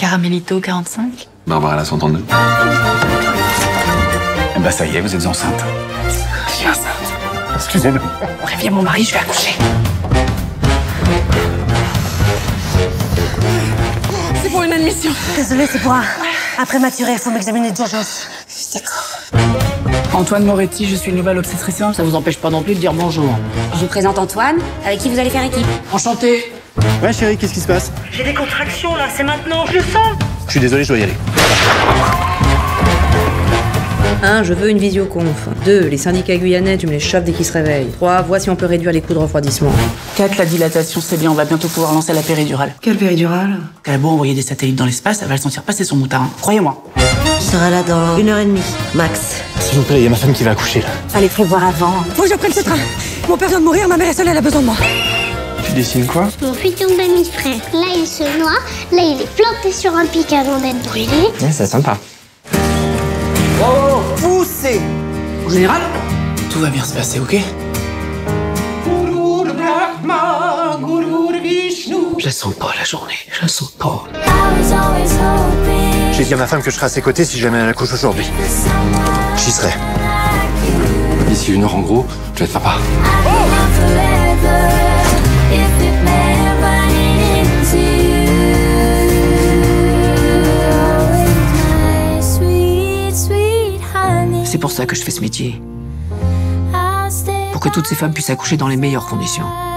Caramelito 45. Barbara la 132. Bah ça y est, vous êtes enceinte. Je suis enceinte. Excusez-nous. Préviens mon mari, je vais accoucher. C'est pour une admission. Désolée, c'est pour un prématuré. Il faut m'examiner d'urgence. D'accord. Antoine Moretti, je suis une nouvelle obstétricienne. Ça vous empêche pas non plus de dire bonjour. Je vous présente Antoine, avec qui vous allez faire équipe. Enchanté. Ouais chérie, qu'est-ce qui se passe? J'ai des contractions là, c'est maintenant, je le sens. Je suis désolé, je dois y aller. 1. Je veux une visioconf. 2. Les syndicats guyanais, tu me les chauffes dès qu'ils se réveillent. 3. Vois si on peut réduire les coûts de refroidissement. 4. La dilatation, c'est bien. On va bientôt pouvoir lancer la péridurale. Quelle péridurale? Elle a beau envoyer des satellites dans l'espace, elle va le sentir passer son moutarde. Croyez-moi. Je serai là dans 1h30, max. S'il vous plaît, il y a ma femme qui va accoucher là. Fallait prévoir avant. Faut que je prenne ce train. Mon père vient de mourir, ma mère est seule, elle a besoin de moi. Tu dessines quoi? Mon futur demi-frère. Là, il se noie. Là, il est planté sur un pic avant d'être brûlé. Ouais, c'est sympa. Oh, poussez. Au général, tout va bien se passer, ok? Je la sens pas la journée, je la sens pas. J'ai dit à ma femme que je serai à ses côtés si jamais elle accouche aujourd'hui. J'y serai. D'ici 1 heure en gros, je vais être papa. C'est pour ça que je fais ce métier. Pour que toutes ces femmes puissent accoucher dans les meilleures conditions.